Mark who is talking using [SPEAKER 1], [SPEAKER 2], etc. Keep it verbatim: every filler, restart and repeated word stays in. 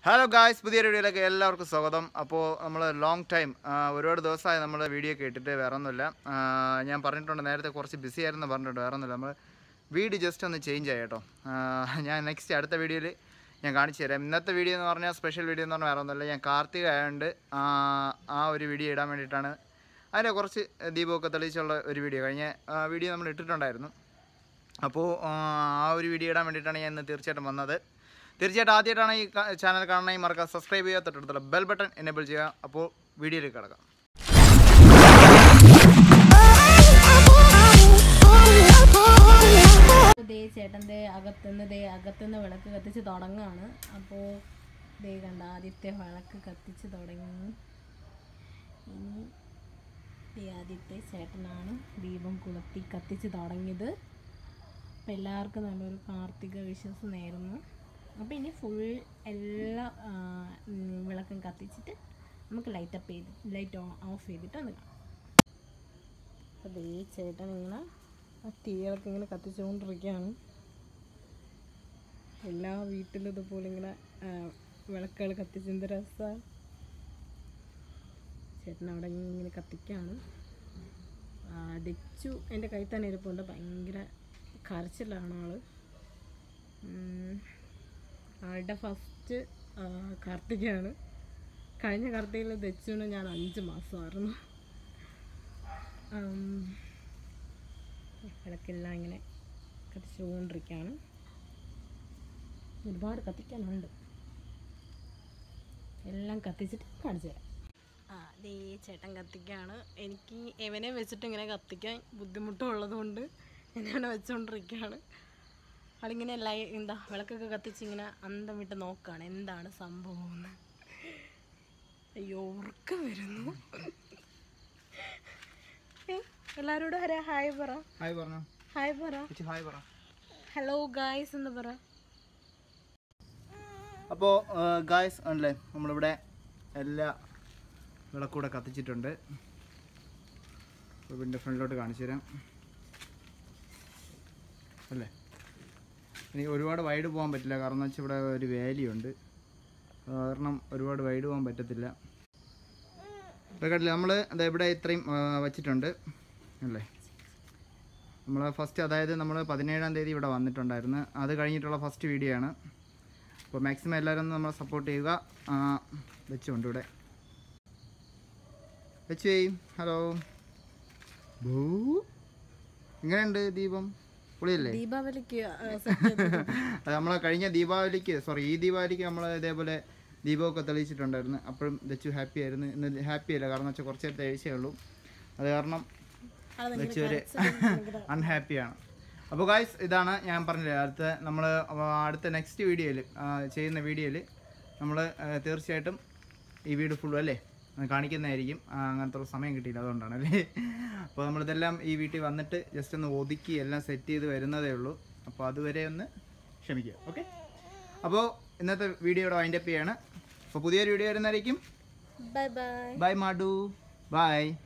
[SPEAKER 1] Hello guys, പുതിയൊരു വീഡിയോയിലേക്ക് എല്ലാവർക്കും സ്വാഗതം. അപ്പോൾ നമ്മൾ ലോങ് ടൈം ഒരുപാട് ദിവസമായി നമ്മൾ വീഡിയോ കേട്ടിട്ട് വേറെ ഒന്നുമില്ല. ഞാൻ പറഞ്ഞിട്ടുണ്ട് നേരത്തെ കുറച്ച് ബിസി ആയിരുന്നു പറഞ്ഞിട്ടുണ്ട്, വേറെ ഒന്നുമില്ല. നമ്മൾ വീഡിയോ ജസ്റ്റ് ഒന്ന് ചേഞ്ച് ആയി കേട്ടോ. ഞാൻ നെക്സ്റ്റ് അടുത്ത വീഡിയോയിൽ ഞാൻ കാണിച്ചു തരാം. ഇന്നത്തെ വീഡിയോ എന്ന് പറഞ്ഞാൽ സ്പെഷ്യൽ വീഡിയോ എന്ന് പറഞ്ഞാൽ വേറെ ഒന്നുമില്ല. ഞാൻ കാർത്തിക ആയതുകൊണ്ട് ആ ഒരു വീഡിയോ ഇടാൻ വേണ്ടിയിട്ടാണ്. അതിൻ്റെ കുറച്ച് ദീപമൊക്കെ തെളിയിച്ചുള്ള ഒരു വീഡിയോ കഴിഞ്ഞ വീഡിയോ നമ്മൾ ഇട്ടിട്ടുണ്ടായിരുന്നു. അപ്പോൾ ആ ഒരു വീഡിയോ ഇടാൻ വേണ്ടിയിട്ടാണ് ഞാൻ ഇന്ന് തീർച്ചയായിട്ടും വന്നത്. തീർച്ചയായിട്ടും ആദ്യമായിട്ടാണ് ഈ ചാനൽ കാണണമെങ്കിൽ മറക്കാം സബ്സ്ക്രൈബ് ചെയ്യുക, തൊട്ടടുത്തുള്ള ബെൽ ബട്ടൺ എനേബിൾ ചെയ്യുക. അപ്പോൾ വീഡിയോയിലേക്ക് കിടക്കാം.
[SPEAKER 2] ദേ ചേട്ടൻ്റെ അകത്തുനിന്ന് ദേ അകത്തുനിന്ന് വിളക്ക് കത്തിച്ച് തുടങ്ങുകയാണ്. അപ്പോൾ ദേ കണ്ട ആദ്യത്തെ വിളക്ക് കത്തിച്ച് തുടങ്ങി. ഇനി ദേ ആദ്യത്തെ ചേട്ടനാണ് ദീപം കൊളുത്തി കത്തിച്ച് തുടങ്ങിയത്. അപ്പം എല്ലാവർക്കും നല്ലൊരു കാർത്തിക വിശ്വാസം നേരുന്നു. അപ്പോൾ ഇനി ഫുൾ എല്ലാ വിളക്കും കത്തിച്ചിട്ട് നമുക്ക് ലൈറ്റ് അപ്പ് ചെയ്ത് ലൈറ്റ് ഓഫ് ചെയ്തിട്ട് ഒന്ന് കാണാം. അപ്പോൾ ഈ ചേട്ടൻ ഇങ്ങനെ ആ തീയൊക്കെ ഇങ്ങനെ കത്തിച്ചുകൊണ്ടിരിക്കുകയാണ്. എല്ലാ വീട്ടിലും ഇതുപോലെ ഇങ്ങനെ വിളക്കുകൾ കത്തിച്ച് എന്ത് രസമാണ്. ചേട്ടൻ അവിടെ ഇങ്ങനെ കത്തിക്കുകയാണ്. ദച്ചു എൻ്റെ കയ്യിൽ തന്നെ ഇരിപ്പുണ്ട്. ഭയങ്കര കരച്ചിലാണ് ആള്. ആളുടെ ഫസ്റ്റ് കാർത്തികയാണ്. കഴിഞ്ഞ കാർത്തികയിൽ ദച്ചുവിന് ഞാൻ അഞ്ച് മാസമായിരുന്നു. വിളക്കെല്ലാം ഇങ്ങനെ കത്തിച്ചുകൊണ്ടിരിക്കുകയാണ്. ഒരുപാട് കത്തിക്കാനുണ്ട്. എല്ലാം കത്തിച്ചിട്ട് കാണിച്ചു തരാം. ആ ദേ ചേട്ടൻ കത്തിക്കുകയാണ്. എനിക്ക് എവനെ വെച്ചിട്ട് ഇങ്ങനെ കത്തിക്കാൻ ബുദ്ധിമുട്ടുള്ളത് കൊണ്ട് ഞാൻ വെച്ചുകൊണ്ടിരിക്കുകയാണ്. ആളിങ്ങനെ ലൈ എന്താ വിളക്കൊക്കെ കത്തിച്ച് ഇങ്ങനെ അന്തം വിട്ട് നോക്കുകയാണ് എന്താണ് സംഭവം എന്ന്. അയ്യോ ഉറക്കം വരുന്നു. എല്ലാവരോടും ഹരാ ഹായ് പറ.
[SPEAKER 1] ഹായ് പറഞ്ഞോ.
[SPEAKER 2] ഹായ് പറ.
[SPEAKER 1] ഹായ് പറ.
[SPEAKER 2] ഹലോ ഗായ്സ് എന്ന് പറ.
[SPEAKER 1] അപ്പോൾ ഗായ്സ് ആണല്ലേ, നമ്മളിവിടെ എല്ലാ വിളക്കൂടെ കത്തിച്ചിട്ടുണ്ട്. വീടിൻ്റെ ഫ്രണ്ടിലോട്ട് കാണിച്ചു തരാം അല്ലേ. ഇനി ഒരുപാട് വൈഡ് പോകാൻ പറ്റില്ല, കാരണം എന്ന് വെച്ചാൽ ഇവിടെ ഒരു വേലിയുണ്ട്. കാരണം ഒരുപാട് വൈഡ് പോകാൻ പറ്റത്തില്ല. ഇപ്പോൾ കണ്ടില്ല നമ്മൾ അത് ഇവിടെ ഇത്രയും വച്ചിട്ടുണ്ട് അല്ലേ. നമ്മൾ ഫസ്റ്റ് അതായത് നമ്മൾ പതിനേഴാം തീയതി ഇവിടെ വന്നിട്ടുണ്ടായിരുന്നു. അത് കഴിഞ്ഞിട്ടുള്ള ഫസ്റ്റ് വീഡിയോ ആണ്. അപ്പോൾ മാക്സിമം എല്ലാവരും ഒന്ന് നമ്മളെ സപ്പോർട്ട് ചെയ്യുക. വെച്ചുകൊണ്ട് ഇവിടെ വെച്ചു ചെയ്യും. ഹലോ ഭൂ, എങ്ങനെയുണ്ട് ദീപം? പൊളിയല്ലേ?
[SPEAKER 2] ദീപാവലിക്ക്
[SPEAKER 1] അത് നമ്മളെ കഴിഞ്ഞ ദീപാവലിക്ക് സോറി ഈ ദീപാവലിക്ക് നമ്മൾ ഇതേപോലെ ദീപമൊക്കെ തെളിയിച്ചിട്ടുണ്ടായിരുന്നു. അപ്പോഴും ദച്ചു ഹാപ്പി ആയിരുന്നു. ഇന്ന് ഹാപ്പി അല്ല, കാരണം വെച്ചാൽ കുറച്ച് നേരത്തെ കഴിച്ചേ ഉള്ളൂ. അത് കാരണം ദച്ചു ഒരു അൺഹാപ്പിയാണ്. അപ്പോൾ ഗായ്സ് ഇതാണ് ഞാൻ പറഞ്ഞില്ലേ, അടുത്ത നമ്മൾ അടുത്ത നെക്സ്റ്റ് വീഡിയോയിൽ ചെയ്യുന്ന വീഡിയോയിൽ നമ്മൾ തീർച്ചയായിട്ടും ഈ വീഡിയോ ഫുള്ളും അല്ലേ കാണിക്കുന്നതായിരിക്കും. അങ്ങനത്തെ ഒരു സമയം കിട്ടിയില്ല, അതുകൊണ്ടാണ് അല്ലേ. അപ്പോൾ നമ്മളിതെല്ലാം ഈ വീട്ടിൽ വന്നിട്ട് ജസ്റ്റ് ഒന്ന് ഒതുക്കി എല്ലാം സെറ്റ് ചെയ്ത് വരുന്നതേ ഉള്ളൂ. അപ്പോൾ അതുവരെ ഒന്ന് ക്ഷമിക്കുക. ഓക്കെ, അപ്പോൾ ഇന്നത്തെ വീഡിയോയുടെ വൈൻഡപ്പ് ചെയ്യാണ്. അപ്പോൾ പുതിയൊരു വീഡിയോ വരുന്നതായിരിക്കും.
[SPEAKER 2] Bye bye.
[SPEAKER 1] ബൈ മാഡു, ബൈ.